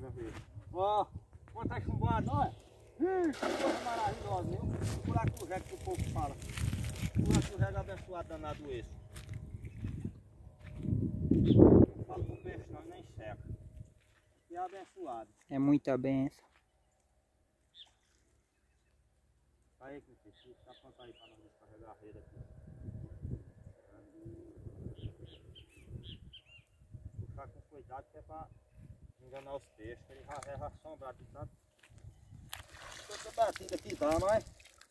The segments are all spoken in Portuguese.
Ó, quanto tá chumbado, olha. Que coisa maravilhosa, viu? O buraco do rego que o povo fala. O buraco do rego abençoado danado esse. Não falo com peixe não, nem seca. E é abençoado. É muita benção. Tá aí, meu filho. Tá pronto aí pra nós descarregar a rede aqui. Puxar com cuidado que é pra enganar os peixes, que ele já é assombrado de tanto. Tanta batida que dá, mas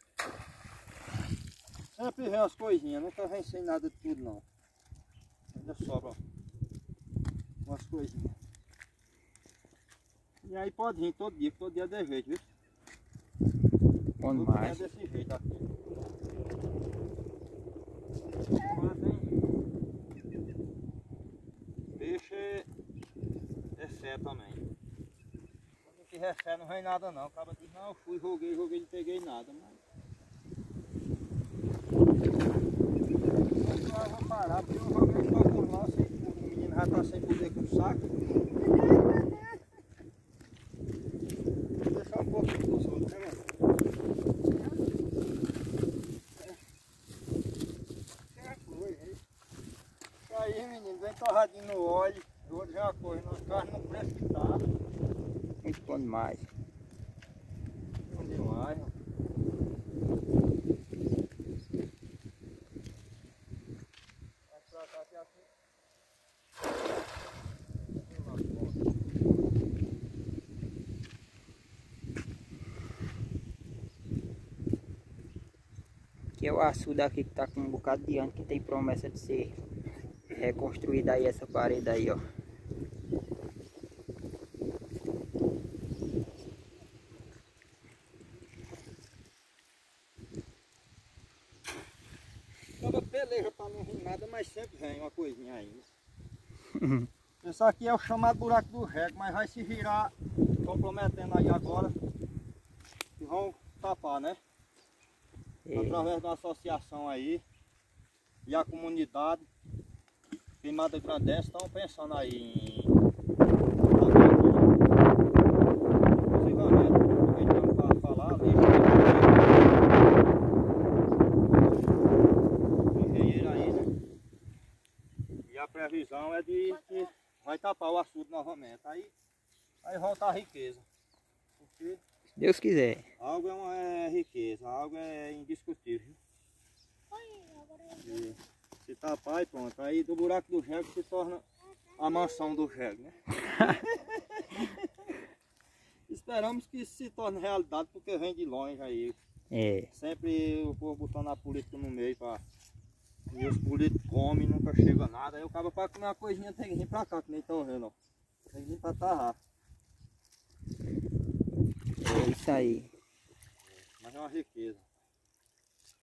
sempre vem umas coisinhas, nunca vem sem nada de tudo não. Ainda sobra umas coisinhas. E aí pode vir todo dia, que todo dia é de jeito, viu? Bom demais. É desse jeito aqui. Agora tem peixe é fé também. Quando não tiver fé não vem nada não. O cara diz, não, eu fui, joguei, não peguei nada. Mas eu vou parar, porque eu joguei de alguns lá, o menino já está sem poder com o saco. Vou deixar um pouco de luz, né, mano? Isso aí, menino, vem torradinho no óleo. Eu vou dizer uma coisa, nós carnes no preço que tá. Muito bom demais. Bom demais, ó. Vai pra cá que é assim. Que é o açude aqui que tá com um bocado de ano, que tem promessa de ser reconstruída aí essa parede aí, ó. Cada peleja pra não vir nada, mas sempre vem uma coisinha ainda. Esse aqui é o chamado buraco do rego, mas vai se virar, estão prometendo aí agora, que vão tapar, né? Através da associação aí e a comunidade Queimada Grande estão pensando aí em inclusivamente, para falar ali engenheiro aí, né? E a previsão é de que vai tapar o açude novamente, aí volta a riqueza, porque Se Deus quiser. algo é riqueza, algo é indiscutível. E se tapar e pronto, aí do buraco do rego se torna a mansão do rego, né? Esperamos que isso se torne realidade, porque vem de longe aí. É. Sempre o povo botando a política no meio e os políticos comem, nunca chega nada. Aí o cara para comer uma coisinha tem que vir pra cá, que nem estão vendo, ó. Tem que vir pra tarrar. É isso aí. Mas é uma riqueza.